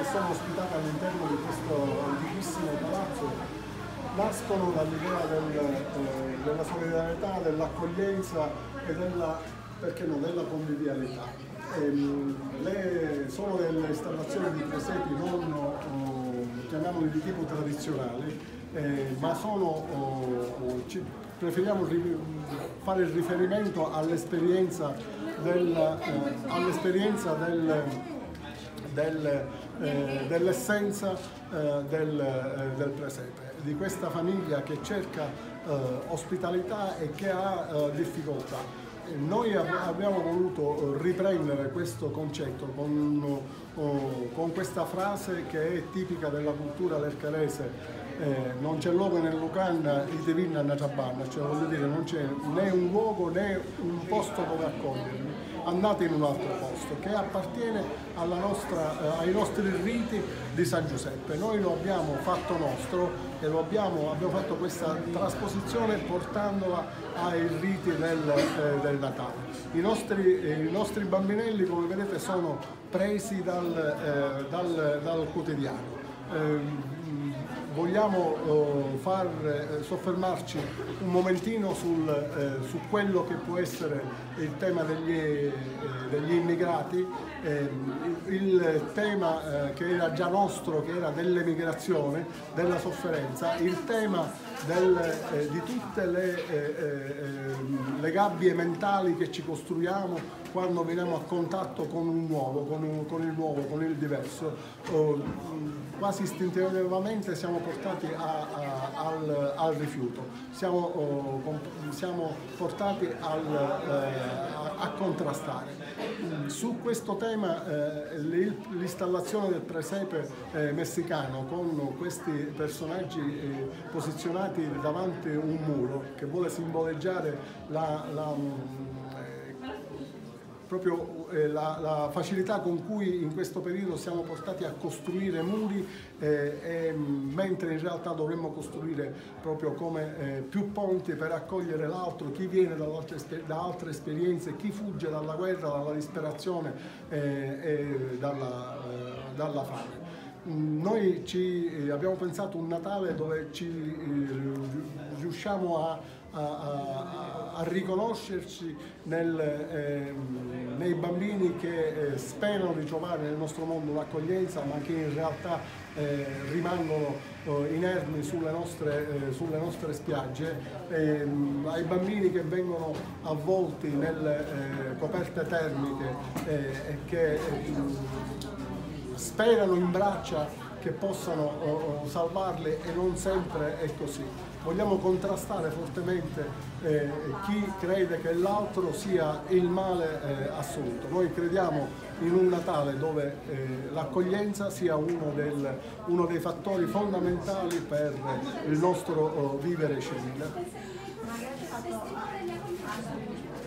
sono ospitate all'interno di questo antichissimo palazzo nascono dall'idea della solidarietà, dell'accoglienza e perché no, della convivialità. Sono delle installazioni di presepi non chiamiamoli di tipo tradizionali, ma preferiamo fare il riferimento all'esperienza dell'essenza del presepe, di questa famiglia che cerca ospitalità e che ha difficoltà. Noi abbiamo voluto riprendere questo concetto con questa frase che è tipica della cultura lercarese: non c'è luogo nel Lucan, i Tevinna a Trabanna, cioè voglio dire, non c'è né un luogo né un posto dove accoglierli, andate in un altro posto, che appartiene ai nostri riti di San Giuseppe. Noi lo abbiamo fatto nostro e abbiamo fatto questa trasposizione portandola ai riti del Natale. I nostri bambinelli, come vedete, sono presi dal quotidiano. Vogliamo soffermarci un momentino su quello che può essere il tema degli immigrati, il tema che era già nostro, che era dell'emigrazione, della sofferenza, il tema di tutte le gabbie mentali che ci costruiamo quando veniamo a contatto con il nuovo, con il diverso. Quasi istintivamente siamo portati al rifiuto, siamo portati a contrastare. Su questo tema l'installazione del presepe messicano con questi personaggi posizionati davanti a un muro che vuole simboleggiare proprio la facilità con cui in questo periodo siamo portati a costruire muri, mentre in realtà dovremmo costruire proprio come più ponti per accogliere l'altro, chi viene da altre esperienze, chi fugge dalla guerra, dalla disperazione e dalla fame. Noi abbiamo pensato un Natale dove riusciamo a riconoscerci nei bambini che sperano di trovare nel nostro mondo un'accoglienza, ma che in realtà rimangono inermi sulle nostre spiagge, ai bambini che vengono avvolti nelle coperte termiche e che sperano in braccia che possano salvarli, e non sempre è così. Vogliamo contrastare fortemente chi crede che l'altro sia il male assoluto. Noi crediamo in un Natale dove l'accoglienza sia uno dei fattori fondamentali per il nostro vivere civile.